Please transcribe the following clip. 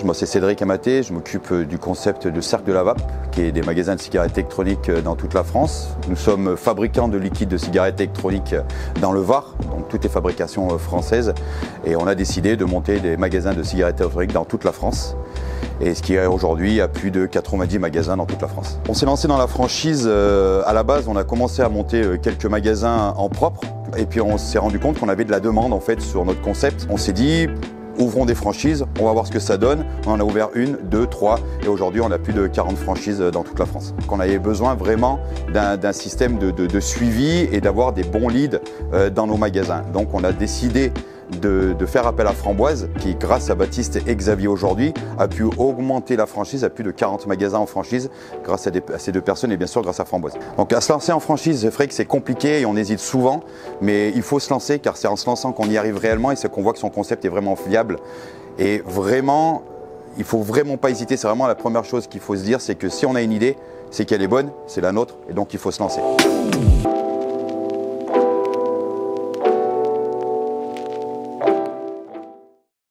moi c'est Cédric Amaté, je m'occupe du concept de Cercle de la Vape, qui est des magasins de cigarettes électroniques dans toute la France. Nous sommes fabricants de liquides de cigarettes électroniques dans le Var, donc toutes les fabrications françaises. Et on a décidé de monter des magasins de cigarettes électroniques dans toute la France. Et ce qui est aujourd'hui à plus de 90 magasins dans toute la France. On s'est lancé dans la franchise, à la base on a commencé à monter quelques magasins en propre. Et puis on s'est rendu compte qu'on avait de la demande en fait sur notre concept. On s'est dit, ouvrons des franchises, on va voir ce que ça donne. On en a ouvert 1, 2, 3 et aujourd'hui on a plus de 40 franchises dans toute la France. Donc on avait besoin vraiment d'un système de suivi et d'avoir des bons leads dans nos magasins. Donc on a décidé de faire appel à Framboise, qui grâce à Baptiste et Xavier aujourd'hui a pu augmenter la franchise à plus de 40 magasins en franchise grâce à ces deux personnes et bien sûr grâce à Framboise. Donc à se lancer en franchise, c'est vrai que c'est compliqué et on hésite souvent, mais il faut se lancer car c'est en se lançant qu'on y arrive réellement et c'est qu'on voit que son concept est vraiment fiable et vraiment, il faut vraiment pas hésiter. C'est vraiment la première chose qu'il faut se dire, c'est que si on a une idée, c'est qu'elle est bonne, c'est la nôtre et donc il faut se lancer.